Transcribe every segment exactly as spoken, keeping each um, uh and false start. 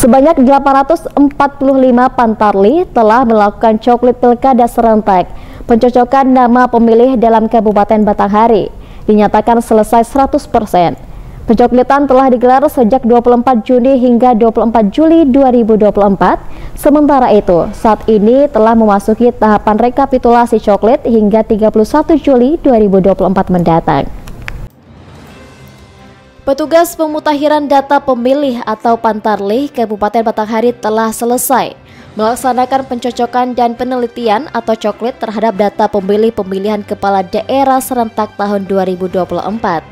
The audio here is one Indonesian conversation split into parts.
Sebanyak delapan ratus empat puluh lima Pantarlih telah melakukan coklit pilkada serentak. Pencocokan nama pemilih dalam Kabupaten Batanghari dinyatakan selesai seratus persen. Pencoklitan telah digelar sejak dua puluh empat Juni hingga dua puluh empat Juli dua ribu dua puluh empat. Sementara itu, saat ini telah memasuki tahapan rekapitulasi coklit hingga tiga puluh satu Juli dua ribu dua puluh empat mendatang. Petugas pemutakhiran data pemilih atau Pantarlih Kabupaten Batanghari telah selesai melaksanakan pencocokan dan penelitian atau coklit terhadap data pemilih pemilihan kepala daerah serentak tahun dua ribu dua puluh empat.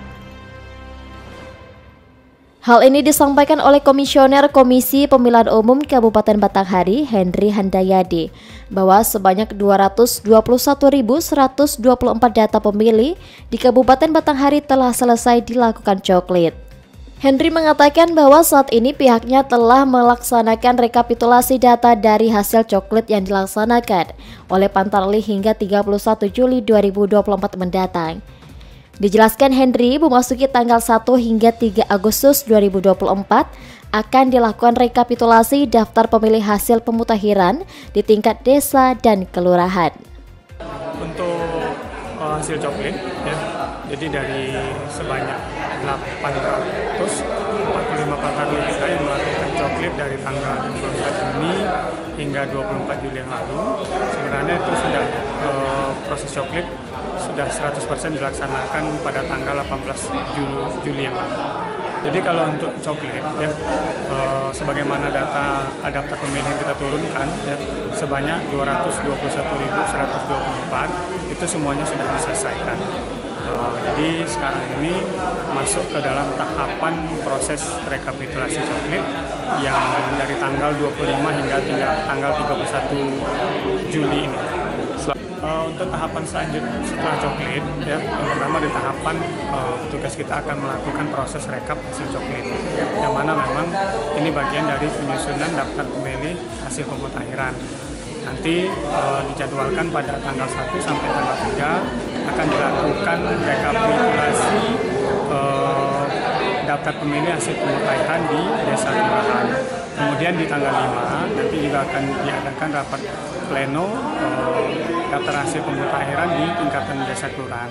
Hal ini disampaikan oleh Komisioner Komisi Pemilihan Umum Kabupaten Batanghari, Henry Handayadi, bahwa sebanyak dua ratus dua puluh satu ribu seratus dua puluh empat data pemilih di Kabupaten Batanghari telah selesai dilakukan coklit. Henry mengatakan bahwa saat ini pihaknya telah melaksanakan rekapitulasi data dari hasil coklit yang dilaksanakan oleh Pantarlih hingga tiga puluh satu Juli dua ribu dua puluh empat mendatang. Dijelaskan Henry, memasuki tanggal satu hingga tiga Agustus dua ribu dua puluh empat akan dilakukan rekapitulasi daftar pemilih hasil pemutakhiran di tingkat desa dan kelurahan. Untuk uh, hasil coklit, ya, jadi dari sebanyak delapan ratus empat puluh lima Pantarlih kita yang melakukan coklit dari tanggal dua puluh empat Juni hingga dua puluh empat Juli yang lalu, sebenarnya itu sudah uh, proses coklit sudah seratus persen dilaksanakan pada tanggal delapan belas Juli yang lalu. Jadi kalau untuk coklit, ya, e, sebagaimana data daftar pemilih yang kita turunkan, ya, sebanyak dua ratus dua puluh satu ribu seratus dua puluh empat itu semuanya sudah diselesaikan. E, jadi sekarang ini masuk ke dalam tahapan proses rekapitulasi coklit yang dari tanggal dua puluh lima hingga tanggal tiga puluh satu Juli ini. Uh, untuk tahapan selanjutnya setelah coklit, ya, yang pertama di tahapan uh, tugas kita akan melakukan proses rekap hasil coklit, yang mana memang ini bagian dari penyusunan daftar pemilih hasil pemutakhiran. Nanti uh, dijadwalkan pada tanggal satu sampai tanggal tiga akan dilakukan rekapitulasi uh, daftar pemilih hasil pemutakhiran di desa kelurahan. Kemudian di tanggal lima nanti juga akan diadakan rapat pleno uh, daftar hasil pemutakhiran di tingkatan desa kelurahan.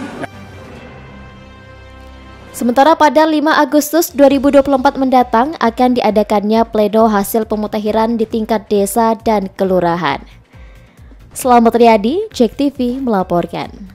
Sementara pada lima Agustus dua ribu dua puluh empat mendatang akan diadakannya pleno hasil pemutakhiran di tingkat desa dan kelurahan. Selamat Riyadi, Jack T V melaporkan.